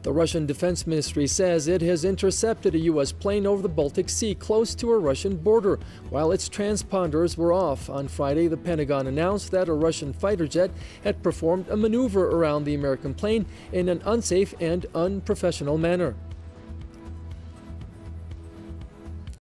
The Russian Defense Ministry says it has intercepted a U.S. plane over the Baltic Sea close to a Russian border. While its transponders were off on Friday, the Pentagon announced that a Russian fighter jet had performed a maneuver around the American plane in an unsafe and unprofessional manner.